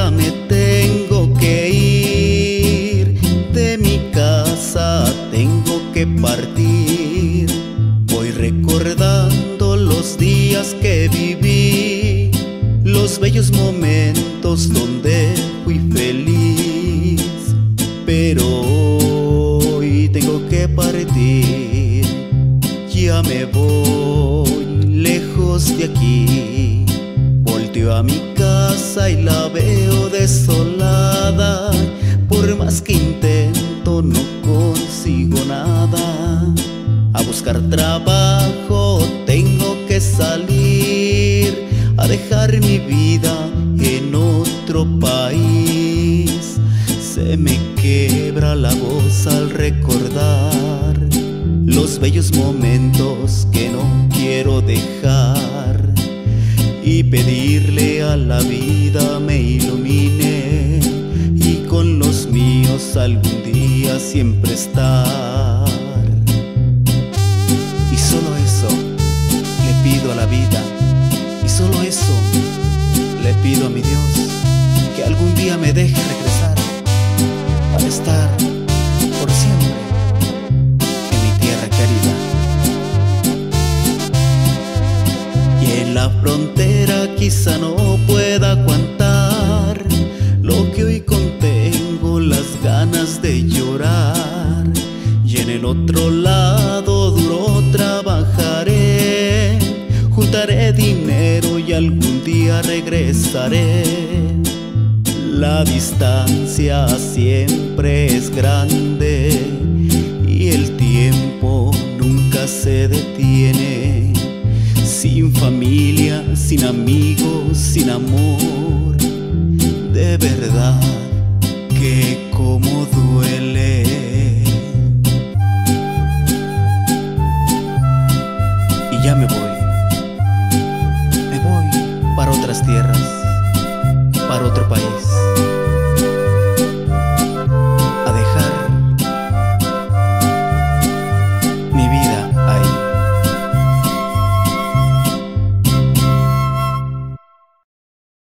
ya me tengo que ir. De mi casa tengo que partir. Voy recordando los días que viví, los bellos momentos donde fui feliz. Pero hoy tengo que partir, ya me voy lejos de aquí. Volteo a mi casa y la veo desolada. Por más que intento no consigo nada. A buscar trabajo tengo que salir, a dejar mi vida en otro país. Se me quebra la voz al recordar los bellos momentos que no quiero dejar, y pedirle a la vida me ilumine y con los míos algún día siempre estar. Y solo eso le pido a la vida, y solo eso le pido a mi Dios, que algún día me deje regresar para estar por siempre en mi tierra querida. Y en la frontera quizá no pueda aguantar lo que hoy contengo, las ganas de llorar. Y en el otro lado duro trabajaré, juntaré dinero y algún día regresaré. La distancia siempre es grande y el tiempo nunca se detiene. Sin familia, sin amigos, sin amor, de verdad